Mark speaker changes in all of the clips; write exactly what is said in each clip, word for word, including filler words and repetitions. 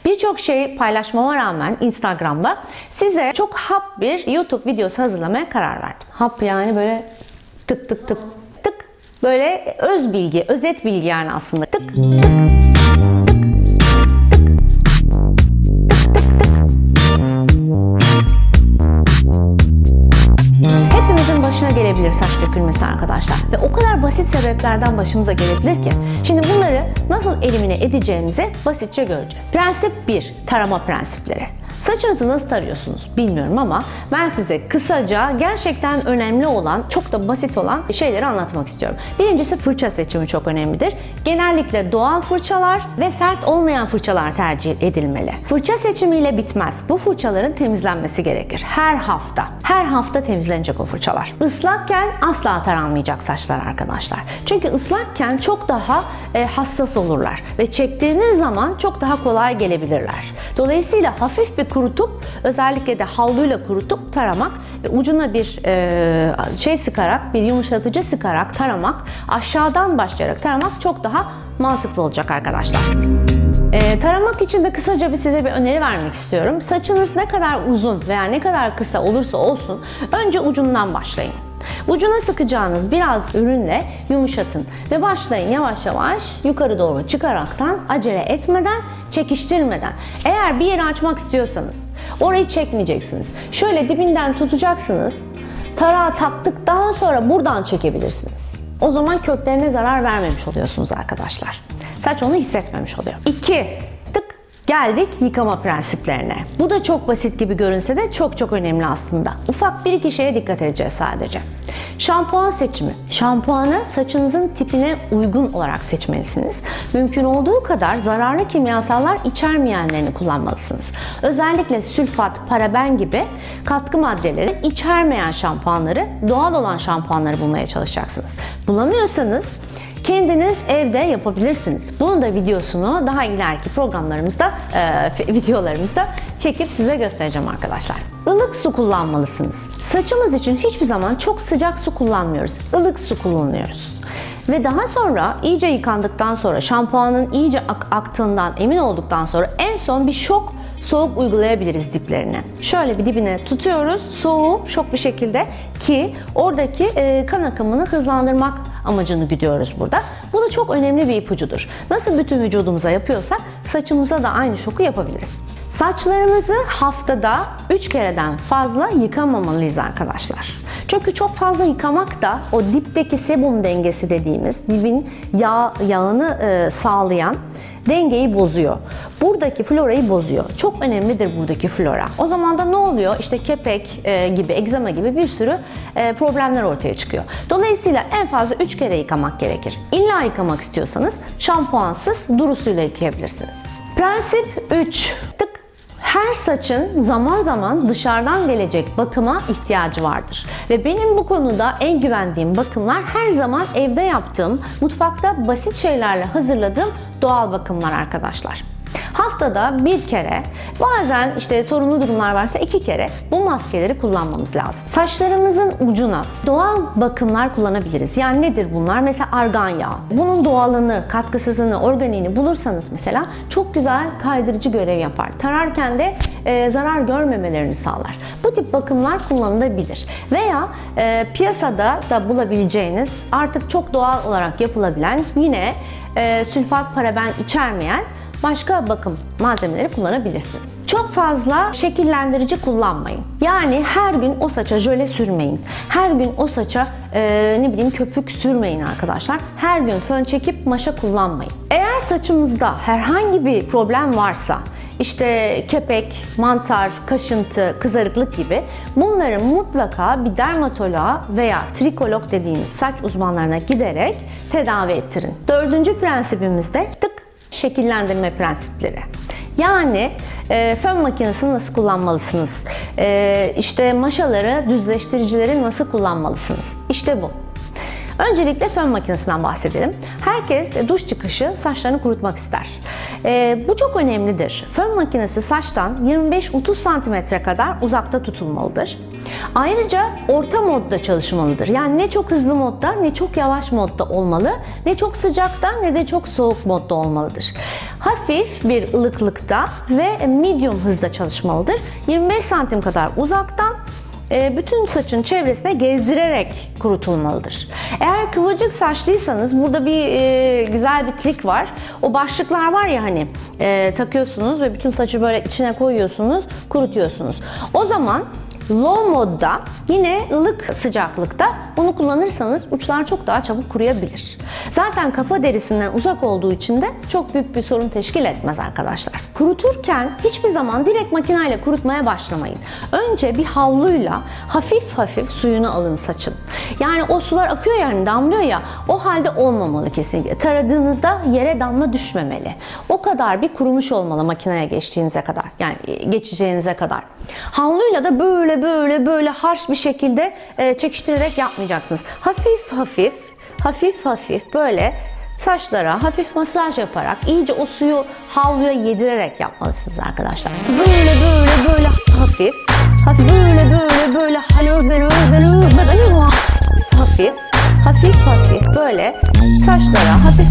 Speaker 1: Birçok şey paylaşmama rağmen Instagram'da size çok hap bir YouTube videosu hazırlamaya karar verdim. Hap yani böyle tık tık tık tık, böyle öz bilgi, özet bilgi yani aslında. Tık tık tık. Başına gelebilir saç dökülmesi arkadaşlar ve o kadar basit sebeplerden başımıza gelebilir ki. Şimdi bunları nasıl elimine edeceğimizi basitçe göreceğiz. Prensip bir, tarama prensipleri. Saçınızı nasıl tarıyorsunuz bilmiyorum ama ben size kısaca gerçekten önemli olan, çok da basit olan şeyleri anlatmak istiyorum. Birincisi, fırça seçimi çok önemlidir. Genellikle doğal fırçalar ve sert olmayan fırçalar tercih edilmeli. Fırça seçimiyle bitmez. Bu fırçaların temizlenmesi gerekir. Her hafta. Her hafta temizlenecek o fırçalar. Islakken asla taranmayacak saçlar arkadaşlar. Çünkü ıslakken çok daha e, hassas olurlar ve çektiğiniz zaman çok daha kolay gelebilirler. Dolayısıyla hafif bir kurutup, özellikle de havluyla kurutup taramak ve ucuna bir e, şey sıkarak, bir yumuşatıcı sıkarak taramak, aşağıdan başlayarak taramak çok daha mantıklı olacak arkadaşlar. E, taramak için de kısaca bir size bir öneri vermek istiyorum. Saçınız ne kadar uzun veya ne kadar kısa olursa olsun önce ucundan başlayın. Ucuna sıkacağınız biraz ürünle yumuşatın ve başlayın yavaş yavaş yukarı doğru çıkaraktan, acele etmeden, çekiştirmeden. Eğer bir yeri açmak istiyorsanız orayı çekmeyeceksiniz. Şöyle dibinden tutacaksınız. Tarağı taktıktan sonra buradan çekebilirsiniz. O zaman köklerine zarar vermemiş oluyorsunuz arkadaşlar. Saç onu hissetmemiş oluyor. iki. Geldik yıkama prensiplerine. Bu da çok basit gibi görünse de çok çok önemli aslında. Ufak bir iki şeye dikkat edeceğiz sadece. Şampuan seçimi. Şampuanı saçınızın tipine uygun olarak seçmelisiniz. Mümkün olduğu kadar zararlı kimyasallar içermeyenlerini kullanmalısınız. Özellikle sülfat, paraben gibi katkı maddeleri içermeyen şampuanları, doğal olan şampuanları bulmaya çalışacaksınız. Bulamıyorsanız kendiniz evde yapabilirsiniz. Bunun da videosunu daha ileriki programlarımızda, e, videolarımızda çekip size göstereceğim arkadaşlar. Ilık su kullanmalısınız. Saçımız için hiçbir zaman çok sıcak su kullanmıyoruz. Ilık su kullanıyoruz. Ve daha sonra iyice yıkandıktan sonra, şampuanın iyice ak aktığından emin olduktan sonra en son bir şok soğuk uygulayabiliriz diplerine. Şöyle bir dibine tutuyoruz, soğuğu şok bir şekilde, ki oradaki e, kan akımını hızlandırmak amacını güdüyoruz burada. Bu da çok önemli bir ipucudur. Nasıl bütün vücudumuza yapıyorsak saçımıza da aynı şoku yapabiliriz. Saçlarımızı haftada üç kereden fazla yıkamamalıyız arkadaşlar. Çünkü çok fazla yıkamak da o dipteki sebum dengesi dediğimiz, dibin yağ, yağını e, sağlayan dengeyi bozuyor. Buradaki florayı bozuyor. Çok önemlidir buradaki flora. O zaman da ne oluyor? İşte kepek e, gibi, egzama gibi bir sürü e, problemler ortaya çıkıyor. Dolayısıyla en fazla üç kere yıkamak gerekir. İlla yıkamak istiyorsanız şampuansız duru suyla yıkayabilirsiniz. Prensip üç. Tık. Her saçın zaman zaman dışarıdan gelecek bakıma ihtiyacı vardır. Ve benim bu konuda en güvendiğim bakımlar her zaman evde yaptığım, mutfakta basit şeylerle hazırladığım doğal bakımlar arkadaşlar. Haftada bir kere, bazen işte sorunlu durumlar varsa iki kere bu maskeleri kullanmamız lazım. Saçlarımızın ucuna doğal bakımlar kullanabiliriz. Yani nedir bunlar? Mesela argan yağı. Bunun doğalını, katkısızını, organiğini bulursanız mesela çok güzel kaydırıcı görev yapar. Tararken de e, zarar görmemelerini sağlar. Bu tip bakımlar kullanılabilir. Veya e, piyasada da bulabileceğiniz, artık çok doğal olarak yapılabilen, yine e, sülfat, paraben içermeyen başka bakım malzemeleri kullanabilirsiniz. Çok fazla şekillendirici kullanmayın. Yani her gün o saça jöle sürmeyin. Her gün o saça e, ne bileyim köpük sürmeyin arkadaşlar. Her gün fön çekip maşa kullanmayın. Eğer saçımızda herhangi bir problem varsa, işte kepek, mantar, kaşıntı, kızarıklık gibi, bunları mutlaka bir dermatoloğa veya trikolog dediğimiz saç uzmanlarına giderek tedavi ettirin. Dördüncü prensibimiz de tık şekillendirme prensipleri. Yani e, fön makinesini nasıl kullanmalısınız? E, işte maşaları, düzleştiricileri nasıl kullanmalısınız? İşte bu. Öncelikle fön makinesinden bahsedelim. Herkes duş çıkışı saçlarını kurutmak ister. E, bu çok önemlidir. Fön makinesi saçtan yirmi beş otuz santimetre kadar uzakta tutulmalıdır. Ayrıca orta modda çalışmalıdır. Yani ne çok hızlı modda ne çok yavaş modda olmalı, ne çok sıcakta ne de çok soğuk modda olmalıdır. Hafif bir ılıklıkta ve medium hızda çalışmalıdır. yirmi beş santim kadar uzaktan bütün saçın çevresine gezdirerek kurutulmalıdır. Eğer kıvırcık saçlıysanız burada bir e, güzel bir trik var. O başlıklar var ya hani e, takıyorsunuz ve bütün saçı böyle içine koyuyorsunuz, kurutuyorsunuz. O zaman low modda yine ılık sıcaklıkta bunu kullanırsanız uçlar çok daha çabuk kuruyabilir. Zaten kafa derisinden uzak olduğu için de çok büyük bir sorun teşkil etmez arkadaşlar. Kuruturken hiçbir zaman direkt makineyle kurutmaya başlamayın. Önce bir havluyla hafif hafif suyunu alın saçın. Yani o sular akıyor yani damlıyor ya, o halde olmamalı kesinlikle. Taradığınızda yere damla düşmemeli. O kadar bir kurumuş olmalı makineye geçtiğinize kadar. Yani geçeceğinize kadar. Havluyla da böyle böyle böyle harç bir şekilde e, çekiştirerek yapmayacaksınız. Hafif hafif, hafif hafif böyle saçlara hafif masaj yaparak iyice o suyu havluya yedirerek yapmalısınız arkadaşlar. Böyle böyle böyle hafif, hafif böyle böyle böyle halo böyle böyle böyle hafif, hafif hafif böyle saçlara hafif.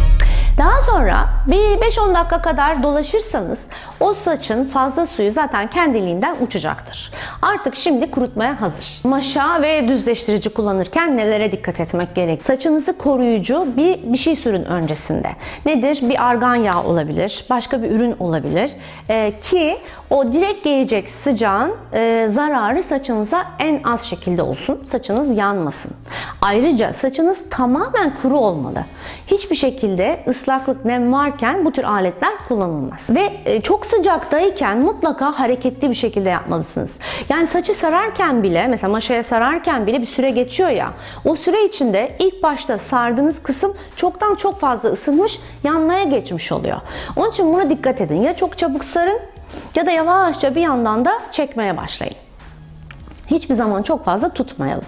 Speaker 1: Daha sonra bir beş on dakika kadar dolaşırsanız o saçın fazla suyu zaten kendiliğinden uçacaktır. Artık şimdi kurutmaya hazır. Maşa ve düzleştirici kullanırken nelere dikkat etmek gerek? Saçınızı koruyucu bir bir şey sürün öncesinde. Nedir? Bir argan yağı olabilir, başka bir ürün olabilir ee, ki o direkt gelecek sıcağın e, zararı saçınıza en az şekilde olsun, saçınız yanmasın. Ayrıca saçınız tamamen kuru olmalı. Hiçbir şekilde ıslaklık, nem varken bu tür aletler kullanılmaz. Ve e, çok sıcaktayken mutlaka hareketli bir şekilde yapmalısınız. Yani saçı sararken bile, mesela maşaya sararken bile bir süre geçiyor ya, o süre içinde ilk başta sardığınız kısım çoktan çok fazla ısınmış, yanmaya geçmiş oluyor. Onun için buna dikkat edin. Ya çok çabuk sarın ya da yavaşça bir yandan da çekmeye başlayın. Hiçbir zaman çok fazla tutmayalım.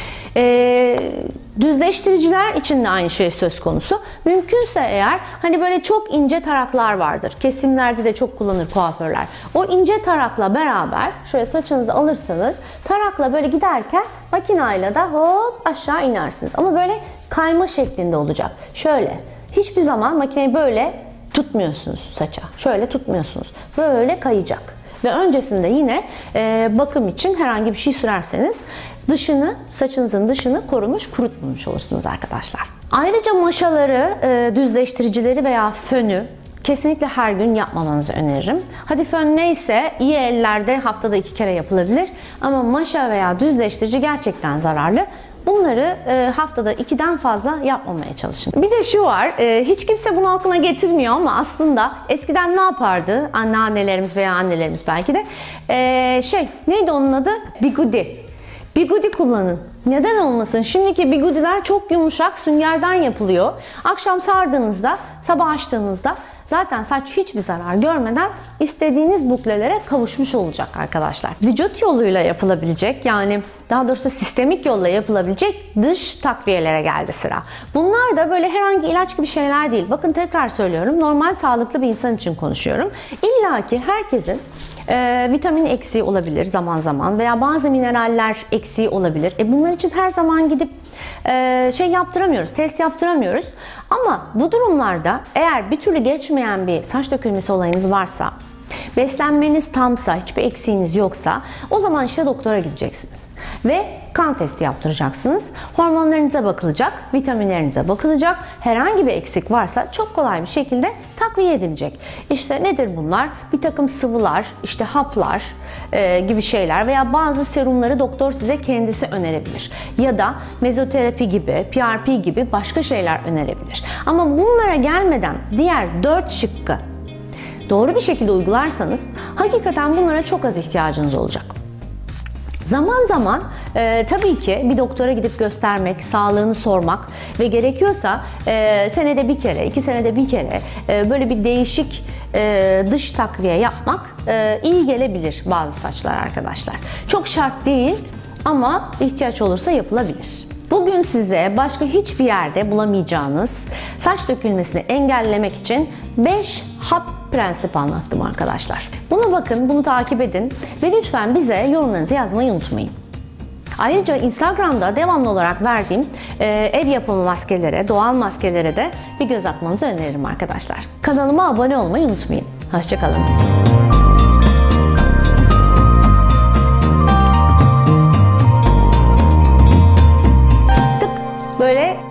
Speaker 1: Ee, düzleştiriciler için de aynı şey söz konusu. Mümkünse eğer hani böyle çok ince taraklar vardır. Kesimlerde de çok kullanır kuaförler. O ince tarakla beraber şöyle saçınızı alırsanız tarakla böyle giderken makinayla da hop aşağı inersiniz. Ama böyle kayma şeklinde olacak. Şöyle. Hiçbir zaman makineyi böyle tutmuyorsunuz saça. Şöyle tutmuyorsunuz. Böyle kayacak. Ve öncesinde yine e, bakım için herhangi bir şey sürerseniz dışını, saçınızın dışını korumuş, kurutmamış olursunuz arkadaşlar. Ayrıca maşaları, e, düzleştiricileri veya fönü kesinlikle her gün yapmamanızı öneririm. Hadi fön neyse iyi ellerde haftada iki kere yapılabilir. Ama maşa veya düzleştirici gerçekten zararlı. Bunları e, haftada ikiden fazla yapmamaya çalışın. Bir de şu var, e, hiç kimse bunu aklına getirmiyor ama aslında eskiden ne yapardı anneannelerimiz veya annelerimiz belki de e, şey neydi onun adı? Bigudi. Bigudi kullanın. Neden olmasın? Şimdiki bigudiler çok yumuşak, süngerden yapılıyor. Akşam sardığınızda, sabah açtığınızda zaten saç hiçbir zarar görmeden istediğiniz buklelere kavuşmuş olacak arkadaşlar. Vücut yoluyla yapılabilecek, yani daha doğrusu sistemik yolla yapılabilecek dış takviyelere geldi sıra. Bunlar da böyle herhangi ilaç gibi şeyler değil. Bakın tekrar söylüyorum, normal sağlıklı bir insan için konuşuyorum. İlla ki herkesin e, vitamin eksiği olabilir zaman zaman veya bazı mineraller eksiği olabilir. E, bunlar için her zaman gidip e, şey yaptıramıyoruz, test yaptıramıyoruz. Ama bu durumlarda eğer bir türlü geçmeyen bir saç dökülmesi olayınız varsa, beslenmeniz tamsa, hiçbir eksiğiniz yoksa o zaman işte doktora gideceksiniz. Ve kan testi yaptıracaksınız. Hormonlarınıza bakılacak, vitaminlerinize bakılacak. Herhangi bir eksik varsa çok kolay bir şekilde takviye edilecek. İşte nedir bunlar? Bir takım sıvılar, işte haplar e, gibi şeyler veya bazı serumları doktor size kendisi önerebilir. Ya da mezoterapi gibi, P R P gibi başka şeyler önerebilir. Ama bunlara gelmeden diğer dört şıkkı doğru bir şekilde uygularsanız hakikaten bunlara çok az ihtiyacınız olacak. Zaman zaman e, tabii ki bir doktora gidip göstermek, sağlığını sormak ve gerekiyorsa e, senede bir kere, iki senede bir kere e, böyle bir değişik e, dış takviye yapmak e, iyi gelebilir bazı saçlar arkadaşlar. Çok şart değil ama ihtiyaç olursa yapılabilir. Bugün size başka hiçbir yerde bulamayacağınız saç dökülmesini engellemek için beş hap prensip anlattım arkadaşlar. Buna bakın, bunu takip edin ve lütfen bize yorumlarınızı yazmayı unutmayın. Ayrıca Instagram'da devamlı olarak verdiğim e, ev yapımı maskelere, doğal maskelere de bir göz atmanızı öneririm arkadaşlar. Kanalıma abone olmayı unutmayın. Hoşça kalın. Tık böyle